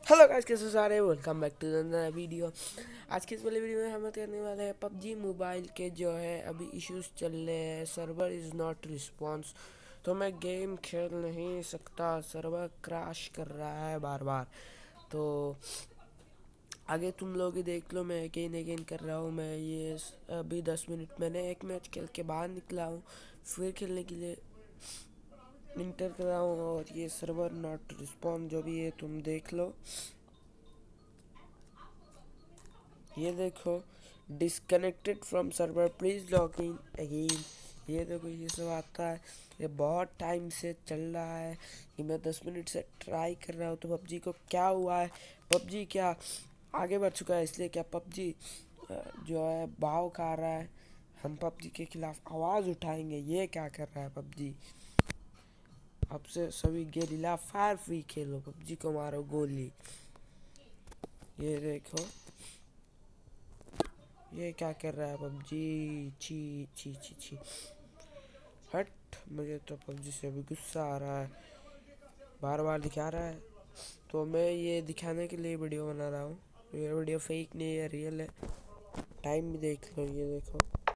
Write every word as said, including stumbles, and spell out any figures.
Hello guys, कैसे सारे welcome back to the video. आज की इस वाली वीडियो में हम करने वाले हैं पबजी मोबाइल के जो है अभी इश्यूज चल रहे हैं। सर्वर इज़ नॉट रिस्पॉन्स, तो मैं गेम खेल नहीं सकता, सर्वर क्रैश कर रहा है बार बार। तो आगे तुम लोग ही देख लो, मैं अगेन अगेन कर रहा हूँ। मैं ये अभी दस मिनट मैंने एक मैच खेल के बाहर निकला हूँ, फिर खेलने के लिए इंटर कर रहा हूँ, और ये सर्वर नॉट रिस्पॉन्स जो भी है तुम देख लो। ये देखो, disconnected from server, please log in again. ये देखो, ये सब आता है। ये बहुत टाइम से चल रहा है कि मैं दस मिनट से ट्राई कर रहा हूँ। तो पबजी को क्या हुआ है? पबजी क्या आगे बढ़ चुका है? इसलिए क्या पबजी जो है भाव खा रहा है? हम पबजी के खिलाफ आवाज़ उठाएंगे। ये क्या कर रहा है पबजी? अब से सभी गेरिला फायर फ्री खेलो, पबजी को मारो गोली। ये देखो, ये क्या कर रहा है पबजी? छी छी छी छी, हट। मुझे तो पबजी से अभी गुस्सा आ रहा है, बार बार दिखा रहा है। तो मैं ये दिखाने के लिए वीडियो बना रहा हूँ। ये वीडियो फेक नहीं है, रियल है। टाइम भी देख लो, ये देखो।